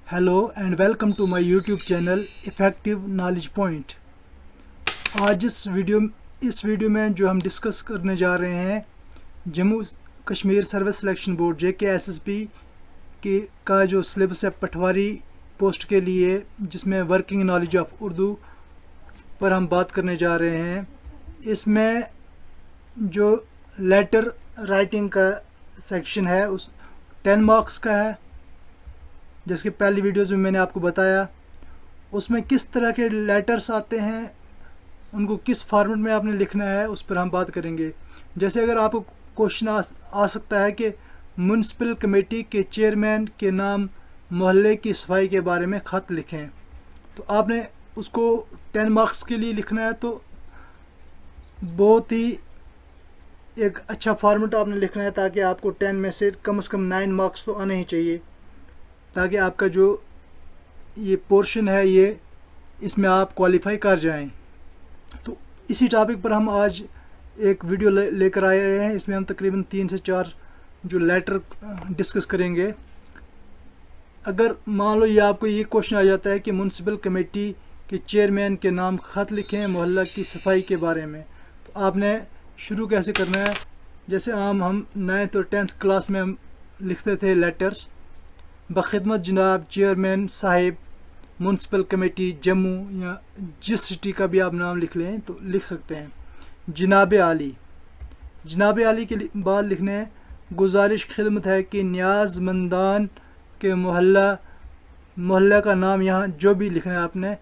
Hello and welcome to my YouTube channel effective knowledge point. आज इस video में जो हम डिस्कस करने जा रहे हैं Jammu Kashmir service selection board JKSSB की का जो सिलेबस है पटवारी पोस्ट के लिए, जिसमें वर्किंग नॉलेज ऑफ उर्दू पर हम बात करने जा रहे हैं। इसमें जो लेटर राइटिंग का सेक्शन है उस 10 मार्क्स का है, जैसे पहली वीडियोस में मैंने आपको बताया। उसमें किस तरह के लेटर्स आते हैं, उनको किस फॉर्मेट में आपने लिखना है, उस पर हम बात करेंगे। जैसे अगर आपको क्वेश्चन आ सकता है कि म्यूनसिपल कमेटी के चेयरमैन के नाम मोहल्ले की सफाई के बारे में ख़त लिखें, तो आपने उसको 10 मार्क्स के लिए लिखना है। तो बहुत ही एक अच्छा फॉर्मेट आपने लिखना है ताकि आपको 10 में से कम 9 मार्क्स तो आने ही चाहिए, ताकि आपका जो ये पोर्शन है ये इसमें आप क्वालिफाई कर जाएं। तो इसी टॉपिक पर हम आज एक वीडियो लेकर आए हैं। इसमें हम तकरीबन 3 से 4 जो लेटर डिस्कस करेंगे। अगर मान लो ये आपको ये क्वेश्चन आ जाता है कि म्यूनसिपल कमेटी के चेयरमैन के नाम ख़त लिखें मोहल्ला की सफाई के बारे में, तो आपने शुरू कैसे करना है। जैसे हम 9th और 10th क्लास में हम लिखते थे लेटर्स, बखिदमत जनाब चेयरमैन साहिब म्यूनसिपल कमेटी जम्मू, या जिस सिटी का भी आप नाम लिख लें तो लिख सकते हैं। जनाब आली के बाद लिखने हैं गुजारिश खिदमत है कि न्याज़मंदान के मोहल्ला का नाम, यहाँ जो भी लिखना है आपने,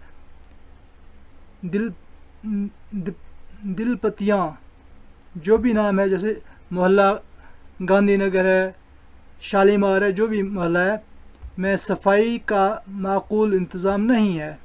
दिलपतियाँ जो भी नाम है, जैसे मोहल्ला गांधीनगर है, शालीमार है, जो भी मोहल्ला है, में सफाई का माकूल इंतज़ाम नहीं है।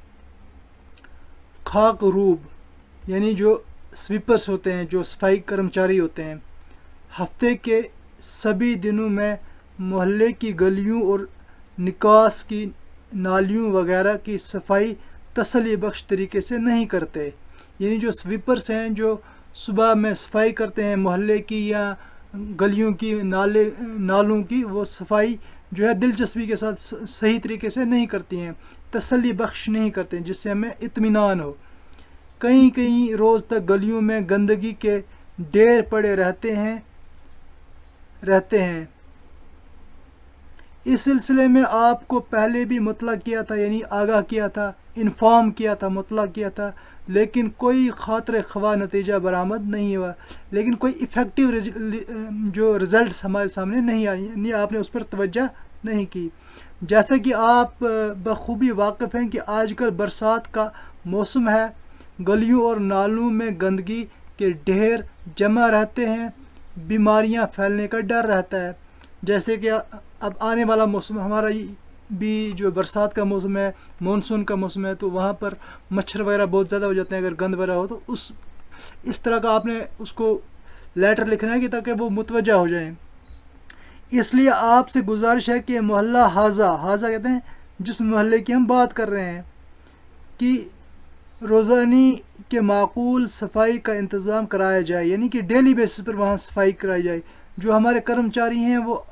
खाक रूब यानी जो स्वीपर्स होते हैं, जो सफाई कर्मचारी होते हैं, हफ्ते के सभी दिनों में मोहल्ले की गलियों और निकास की नालियों वगैरह की सफाई तसल्ली बख्श तरीके से नहीं करते। यानी जो स्वीपर्स हैं जो सुबह में सफाई करते हैं मोहल्ले की या गलियों की, नालों की, वो सफाई जो है दिलचस्पी के साथ सही तरीके से नहीं करती हैं, तसल्ली बख्श नहीं करते हैं, जिससे हमें इत्मीनान हो। कई रोज़ तक गलियों में गंदगी के ढेर पड़े रहते हैं। इस सिलसिले में आपको पहले भी मुतला किया था, यानी आगाह किया था, इन्फॉर्म किया था, मुतला किया था, लेकिन कोई खातिर ख्वाह नतीजा बरामद नहीं हुआ। लेकिन कोई इफ़ेक्टिव जो रिज़ल्ट्स हमारे सामने नहीं आई, यानी आपने उस पर तवज्जो नहीं की। जैसा कि आप बखूबी वाकिफ़ हैं कि आजकल बरसात का मौसम है, गलियों और नालों में गंदगी के ढेर जमा रहते हैं, बीमारियां फैलने का डर रहता है। जैसे कि अब आने वाला मौसम हमारा भी जो बरसात का मौसम है, मानसून का मौसम है, तो वहाँ पर मच्छर वगैरह बहुत ज़्यादा हो जाते हैं अगर गंद वगैरह हो। तो इस तरह का आपने उसको लेटर लिखना है कि ताकि वो मुतवज्जा हो जाए। इसलिए आपसे गुजारिश है कि मोहल्ला हाजा कहते हैं जिस मोहल्ले की हम बात कर रहे हैं, कि रोज़ानी के माकूल सफाई का इंतज़ाम कराया जाए, यानी कि डेली बेसिस पर वहाँ सफाई कराई जाए। जो हमारे कर्मचारी हैं वो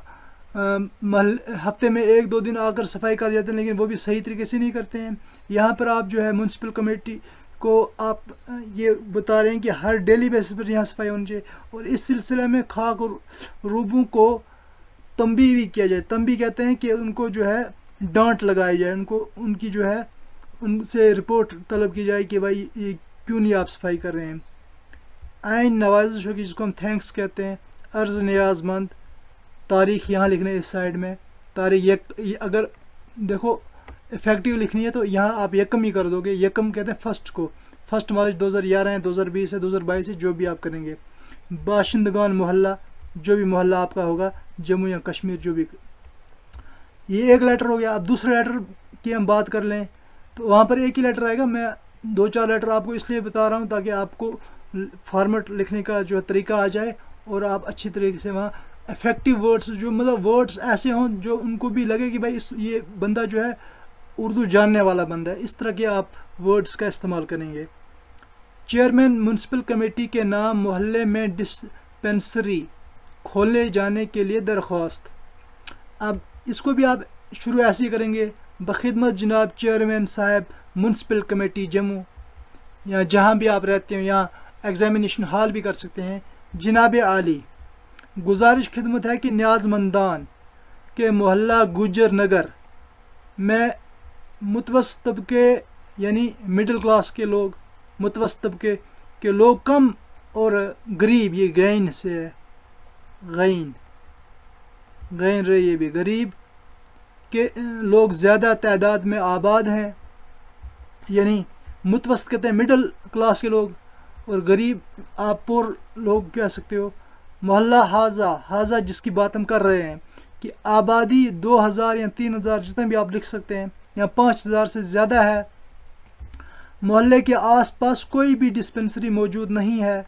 हफ्ते में 1-2 दिन आकर सफाई कर जाते हैं, लेकिन वो भी सही तरीके से नहीं करते हैं। यहाँ पर आप जो है म्यूनसिपल कमेटी को आप ये बता रहे हैं कि हर डेली बेसिस पर यहाँ सफाई होनी चाहिए। और इस सिलसिले में खाक और रूबों को तंबी भी किया जाए। तंबी कहते हैं कि उनको जो है डांट लगाई जाए, उनकी जो है उनसे रिपोर्ट तलब की जाए कि भाई ये क्यों नहीं आप सफाई कर रहे हैं। आइन नवाजिश होगी, जिसको हम थैंक्स कहते हैं। अर्ज़ नियाज़मंद, तारीख़ यहाँ लिखने इस साइड में, तारीख़ अगर देखो इफ़ेक्टिव लिखनी है तो यहाँ आप यकम ही कर दोगे। यकम कहते हैं फर्स्ट को, 1 मार्च 2011 है, 2020 है, 2022 है, जो भी आप करेंगे। बाशिंदगान मोहल्ला, जो भी मोहल्ला आपका होगा जम्मू या कश्मीर, जो भी। ये एक लेटर हो गया। अब दूसरे लेटर की हम बात कर लें तो वहाँ पर एक ही लेटर आएगा। मैं 2-4 लेटर आपको इसलिए बता रहा हूँ ताकि आपको फॉर्मेट लिखने का जो तरीका आ जाए और आप अच्छी तरीके से वहाँ इफ़ेक्टिव वर्ड्स, जो मतलब वर्ड्स ऐसे हों जो उनको भी लगे कि भाई ये बंदा जो है उर्दू जानने वाला बंदा है। इस तरह के आप वर्ड्स का इस्तेमाल करेंगे। चेयरमैन म्यूनसिपल कमेटी के नाम मोहल्ले में डिस्पेंसरी खोले जाने के लिए दरख्वास्त। अब इसको भी आप शुरू ऐसे ही करेंगे। बखिदमत जनाब चेयरमैन साहब म्यूनसिपल कमेटी जम्मू, या जहाँ भी आप रहते हो, यहाँ एग्ज़ामिनेशन हॉल भी कर सकते हैं। जनाब आली, गुजारिश खिदमत है कि न्याज़मंदान के मोहल्ला गुजर नगर में मुतवस्त तबके यानी मिडिल क्लास के लोग, मुतवस्त तबके के लोग कम और गरीब, ये गैन से है, गैन गैन रहे, ये भी गरीब के लोग ज़्यादा तादाद में आबाद हैं। यानी मुतवस्त कहते हैं मिडिल क्लास के लोग, और गरीब आप पुर लोग कह सकते हो। मोहल्ला हाजा, हाजा जिसकी बात हम कर रहे हैं कि आबादी 2000 या 3000 जितने भी आप लिख सकते हैं, या 5000 से ज़्यादा है। मोहल्ले के आसपास कोई भी डिस्पेंसरी मौजूद नहीं है,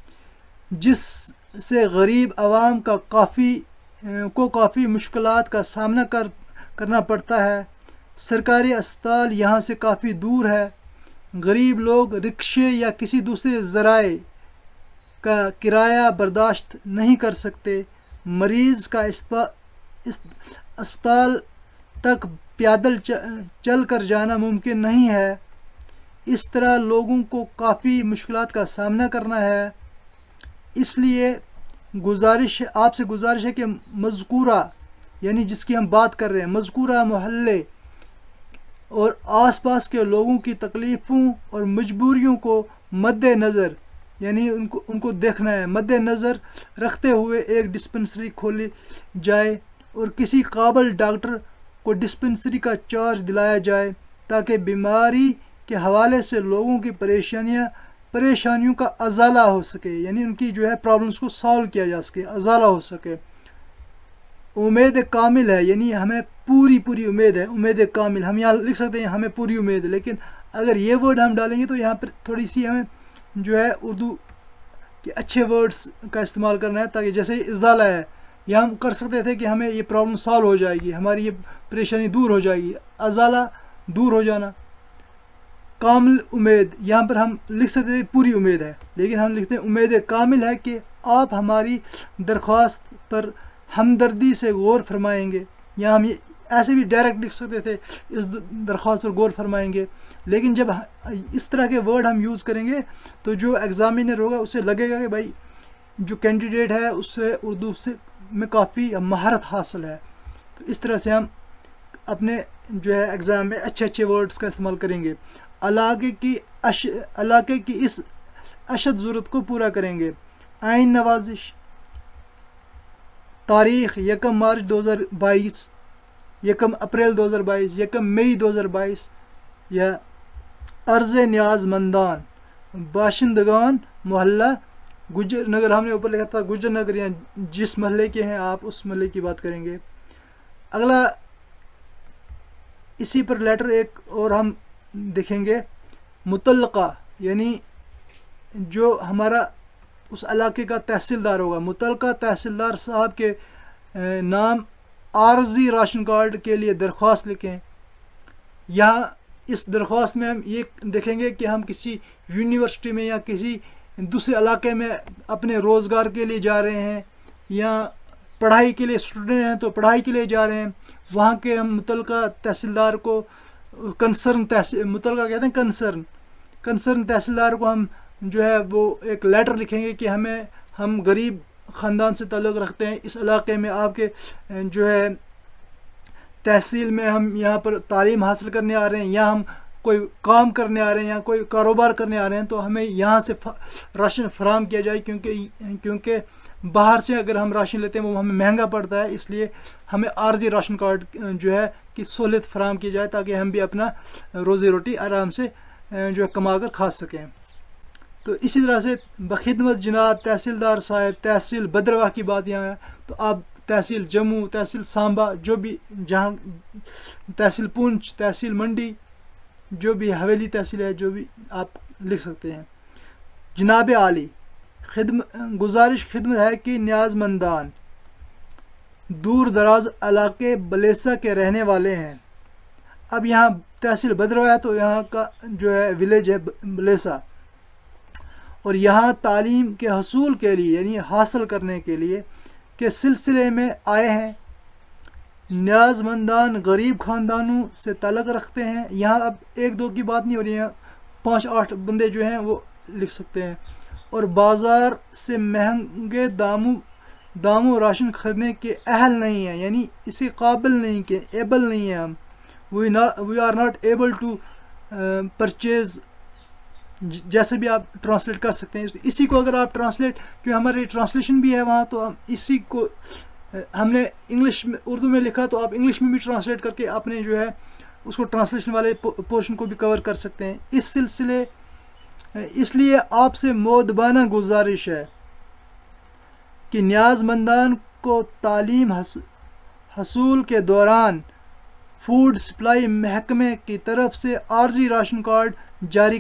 जिससे गरीब आवाम का काफ़ी मुश्किलात का सामना करना पड़ता है। सरकारी अस्पताल यहाँ से काफ़ी दूर है। गरीब लोग रिक्शे या किसी दूसरे ज़राए का किराया बर्दाश्त नहीं कर सकते। मरीज़ का अस्पताल तक पैदल चल कर जाना मुमकिन नहीं है। इस तरह लोगों को काफ़ी मुश्किलात का सामना करना है। इसलिए आपसे गुजारिश है कि मज़कूरा यानी जिसकी हम बात कर रहे हैं, मज़कूरा मोहल्ले और आसपास के लोगों की तकलीफ़ों और मजबूरियों को मद्देनज़र यानी उनको देखना है, मद्देनज़र रखते हुए एक डिस्पेंसरी खोली जाए और किसी काबिल डॉक्टर को डिस्पेंसरी का चार्ज दिलाया जाए, ताकि बीमारी के हवाले से लोगों की परेशानियों का अजाला हो सके, यानी उनकी जो है प्रॉब्लम्स को सॉल्व किया जा सके, अजाला हो सके। उम्मीद कामिल है, यानी हमें पूरी उम्मीद है। उम्मीद कामिल हम यहाँ लिख सकते हैं, हमें पूरी उम्मीद है, लेकिन अगर ये वर्ड हम डालेंगे तो यहाँ पर थोड़ी सी हमें जो है उर्दू के अच्छे वर्ड्स का इस्तेमाल करना है, ताकि जैसे इजाला है, यह हम कर सकते थे कि हमें ये प्रॉब्लम सॉल्व हो जाएगी, हमारी ये परेशानी दूर हो जाएगी, अजाला दूर हो जाना। कामिल उम्मीद, यहाँ पर हम लिख सकते थे पूरी उम्मीद है, लेकिन हम लिखते हैं उम्मीद कामिल है कि आप हमारी दरख्वास्त पर हमदर्दी से गौर फरमाएंगे। यहाँ हम ये ऐसे भी डायरेक्ट लिख सकते थे, इस दरख्वास्त पर गौर फरमाएंगे, लेकिन जब इस तरह के वर्ड हम यूज़ करेंगे तो जो एग्ज़ामिनर होगा उसे लगेगा कि भाई जो कैंडिडेट है उससे उर्दू से में काफ़ी महारत हासिल है। तो इस तरह से हम अपने जो है एग्ज़ाम में अच्छे वर्ड्स का इस्तेमाल करेंगे। इलाके की इस अशद ज़रूरत को पूरा करेंगे। आइन नवाजिश, तारीख़ 1 मार्च 2022, 1 अप्रैल 2022, 1 मई 2022। या अर्ज़ न्याज़मंदान बाशिंदगान मोहल्ला गुजर नगर, हमने ऊपर लिखा था गुजर नगर, या जिस महल्ले के हैं आप उस महल्ले की बात करेंगे। अगला इसी पर लेटर एक और हम देखेंगे, मुतल्लका यानी जो हमारा उस इलाके का तहसीलदार होगा, मुतल्लका तहसीलदार साहब के नाम आर्जी राशन कार्ड के लिए दरख्वास्त लिखें। यहाँ इस दरख्वास्त में हम ये देखेंगे कि हम किसी यूनिवर्सिटी में या किसी दूसरे इलाके में अपने रोज़गार के लिए जा रहे हैं, या पढ़ाई के लिए स्टूडेंट हैं तो पढ़ाई के लिए जा रहे हैं। वहाँ के हम मुतल्लका तहसीलदार को मुतल्लका कहते हैं कंसर्न तहसीलदार को हम जो है वो एक लेटर लिखेंगे कि हम गरीब ख़ानदान से ताल्लुक़ रखते हैं, इस इलाके में आपके जो है तहसील में हम यहाँ पर तालीम हासिल करने आ रहे हैं, या हम कोई काम करने आ रहे हैं या कोई कारोबार करने आ रहे हैं, तो हमें यहाँ से राशन फराहम किया जाए, क्योंकि बाहर से अगर हम राशन लेते हैं वो हमें महंगा पड़ता है। इसलिए हमें आर्जी राशन कार्ड जो है कि सहूलियत फराहम की जाए, ताकि हम भी अपना रोज़ी रोटी आराम से जो है कमा कर खा सकें। तो इसी तरह से बखिदमत जनाब तहसीलदार साहब, तहसील भद्रवाह की बात यहाँ है, तो आप तहसील जम्मू, तहसील सांबा, जो भी जहाँ तहसील पुंछ, तहसील मंडी, जो भी हवेली तहसील है, जो भी आप लिख सकते हैं। जनाब आली, गुजारिश खिदमत है कि न्याज़मंदान दूर दराज इलाके बलेसा के रहने वाले हैं। अब यहाँ तहसील भद्रवाह है तो यहाँ का जो है विलेज है बलेसा, और यहाँ तालीम के हसूल के लिए यानी हासिल करने के लिए के सिलसिले में आए हैं। न्याज़मंदान गरीब ख़ानदानों से ताल्लुक़ रखते हैं। यहाँ अब एक दो की बात नहीं हो रही है, 5-8 बंदे जो हैं वो लिख सकते हैं। और बाज़ार से महंगे दामों राशन ख़रीदने के अहल नहीं है, यानी इसे काबिल नहीं के एबल नहीं है हम। We are not able to purchase, जैसे भी आप ट्रांसलेट कर सकते हैं। इसी को अगर आप ट्रांसलेट, क्योंकि हमारी ट्रांसलेशन भी है वहाँ, तो हम इसी को हमने इंग्लिश में उर्दू में लिखा, तो आप इंग्लिश में भी ट्रांसलेट करके अपने जो है उसको ट्रांसलेशन वाले पोर्शन को भी कवर कर सकते हैं। इस सिलसिले इसलिए आपसे मोदबाना गुजारिश है कि न्याज़मंदान को तालीम हसूल के दौरान फूड सप्लाई महकमे की तरफ से आर्जी राशन कार्ड जारी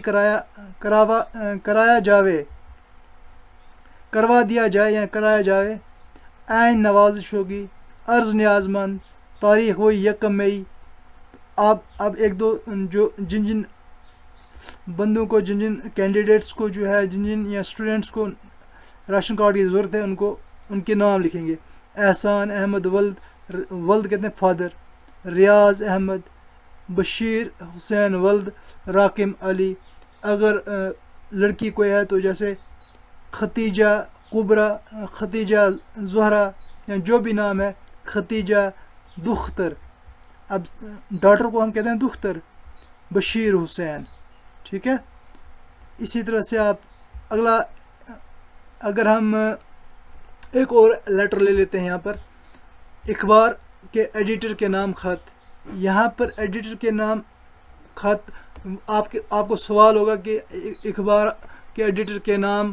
करवा दिया जाए या कराया जाए। आइन नवाजिश होगी। अर्ज़ न्याज़मंद, तारीख़ वही 1 मई। आप अब एक दो जो जिन बंदों को, जिन कैंडिडेट्स को जो है, जिन या स्टूडेंट्स को राशन कार्ड की ज़रूरत है, उनके नाम लिखेंगे। एहसान अहमद वल्द कहते हैं फादर, रियाज अहमद, बशीर हुसैन वल्द, राकिम अली। अगर लड़की कोई है तो जैसे खतीजा कुबरा, खतीजा ज़हरा, या जो भी नाम है, खतीजा दुख्तर। अब डॉटर को हम कहते हैं दुख्तर, बशीर हुसैन। ठीक है। इसी तरह से आप अगला, अगर हम एक और लेटर ले लेते हैं, यहाँ पर अखबार के एडिटर के नाम खत। यहाँ पर एडिटर के नाम खत, आपको सवाल होगा कि अखबार के एडिटर के नाम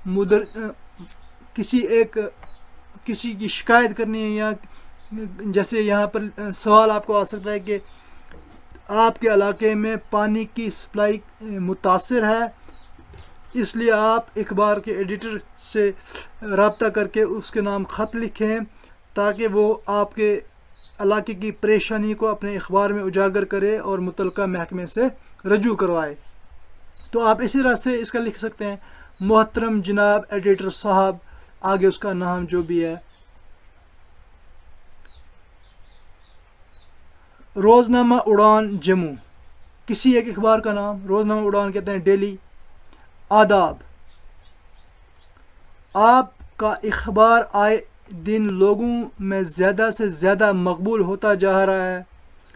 किसी की शिकायत करनी है, या जैसे यहाँ पर सवाल आपको आ सकता है कि आपके इलाके में पानी की सप्लाई मुतासिर है, इसलिए आप अखबार के एडिटर से रब्ता करके उसके नाम ख़त लिखें, ताकि वो आपके इलाके की परेशानी को अपने अखबार में उजागर करे और मुतलका महकमे से रजू करवाए। तो आप इसी तरह से इसका लिख सकते हैं, मोहतरम जनाब एडिटर साहब, आगे उसका नाम जो भी है। रोज़नामा उड़ान जम्मू, किसी एक अखबार का नाम। रोज़नामा उड़ान कहते हैं डेली। आदाब, आपका अखबार आए दिन लोगों में ज़्यादा से ज़्यादा मकबूल होता जा रहा है।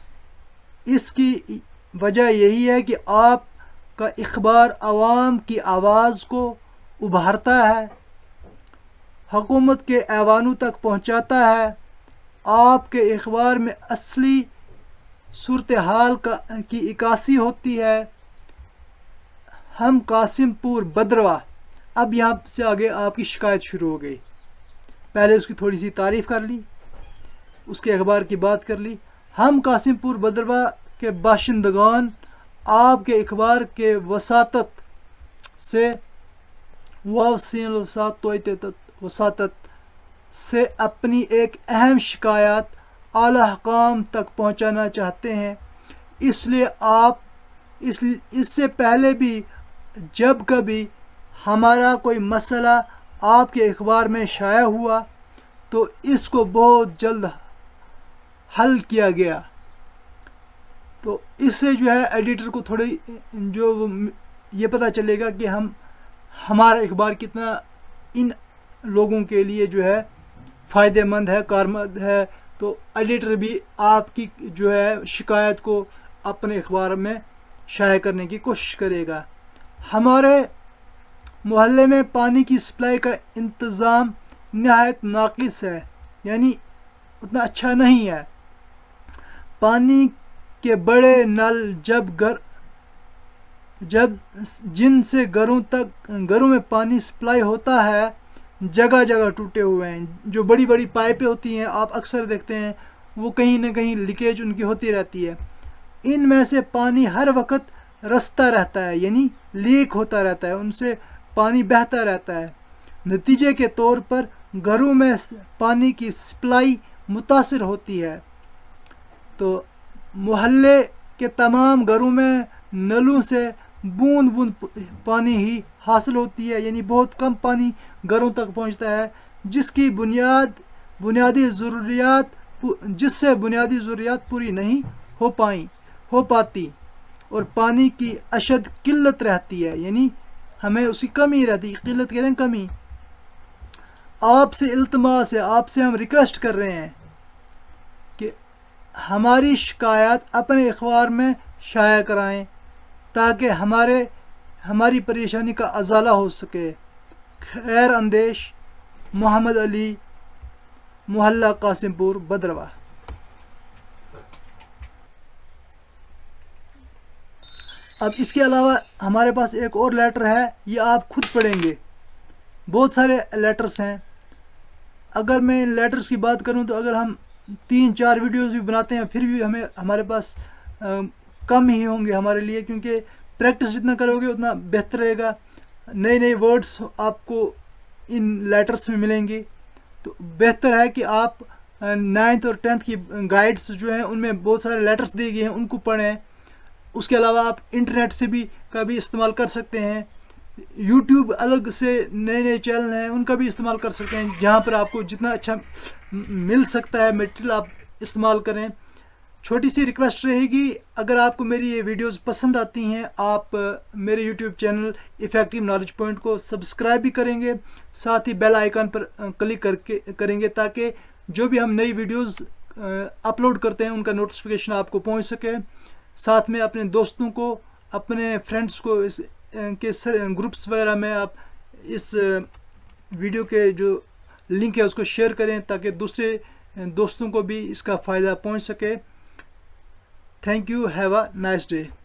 इसकी वजह यही है कि आपका अखबार आवाम की आवाज़ को उभारता है, हुकूमत के ऐवानों तक पहुंचाता है। आपके अखबार में असली सूरत हाल की इक्कासी होती है। हम कासिमपुर बदरवा, अब यहाँ से आगे आपकी शिकायत शुरू हो गई। पहले उसकी थोड़ी सी तारीफ़ कर ली, उसके अखबार की बात कर ली। हम कासिमपुर बदरवा के बाशिंदगान आपके अखबार के वसातत से वसातत से अपनी एक अहम शिकायत आला हुकाम तक पहुंचाना चाहते हैं। इसलिए आप इससे पहले भी जब कभी हमारा कोई मसला आपके अखबार में शाया हुआ तो इसको बहुत जल्द हल किया गया। तो इससे जो है एडिटर को थोड़ी जो ये पता चलेगा कि हमारा अखबार कितना इन लोगों के लिए जो है फ़ायदेमंद है, कारमंद है। तो एडिटर भी आपकी जो है शिकायत को अपने अखबार में शाया करने की कोशिश करेगा। हमारे मोहल्ले में पानी की सप्लाई का इंतज़ाम नहायत नाक़िस है, यानी उतना अच्छा नहीं है। पानी के बड़े नल जिनसे घरों में पानी सप्लाई होता है, जगह जगह टूटे हुए हैं। जो बड़ी बड़ी पाइपें होती हैं, आप अक्सर देखते हैं वो कहीं ना कहीं लीकेज उनकी होती रहती है। इनमें से पानी हर वक्त रसता रहता है, यानी लीक होता रहता है, उनसे पानी बहता रहता है। नतीजे के तौर पर घरों में पानी की सप्लाई मुतासिर होती है। तो मोहल्ले के तमाम घरों में नलों से बूंद बूंद पानी ही हासिल होती है, यानी बहुत कम पानी घरों तक पहुंचता है, जिसकी बुनियादी ज़रूरियात जिससे बुनियादी ज़रूरियात पूरी नहीं हो पाती और पानी की अशद किल्लत रहती है, यानी हमें उसकी कमी रहती है। किल्लत कहते हैं कमी। आपसे इल्तमास है, आपसे हम रिक्वेस्ट कर रहे हैं कि हमारी शिकायत अपने अखबार में शाया कराएं ताकि हमारी परेशानी का अजाला हो सके। खैर अंदेश मोहम्मद अली, मोहल्ला कासिमपुर, भद्रवाह। अब इसके अलावा हमारे पास एक और लेटर है, ये आप खुद पढ़ेंगे। बहुत सारे लेटर्स हैं। अगर मैं लेटर्स की बात करूं तो अगर हम 3-4 वीडियोस भी बनाते हैं फिर भी हमारे पास कम ही होंगे हमारे लिए, क्योंकि प्रैक्टिस जितना करोगे उतना बेहतर रहेगा। नए नए वर्ड्स आपको इन लेटर्स में मिलेंगे, तो बेहतर है कि आप 9th और 10th की गाइड्स जो हैं उनमें बहुत सारे लेटर्स दिए गए हैं, उनको पढ़ें। उसके अलावा आप इंटरनेट से का भी इस्तेमाल कर सकते हैं। यूट्यूब अलग से नए नए चैनल हैं, उनका भी इस्तेमाल कर सकते हैं। जहाँ पर आपको जितना अच्छा मिल सकता है मटेरियल आप इस्तेमाल करें। छोटी सी रिक्वेस्ट रहेगी, अगर आपको मेरी ये वीडियोस पसंद आती हैं, आप मेरे YouTube channel effective knowledge point को सब्सक्राइब भी करेंगे, साथ ही बेल आइकन पर क्लिक करेंगे ताकि जो भी हम नई वीडियोस अपलोड करते हैं उनका नोटिफिकेशन आपको पहुंच सके। साथ में अपने दोस्तों को, अपने फ्रेंड्स को के ग्रुप्स वगैरह में आप इस वीडियो के जो लिंक है उसको शेयर करें ताकि दूसरे दोस्तों को भी इसका फ़ायदा पहुंच सके। Thank you, have a nice day.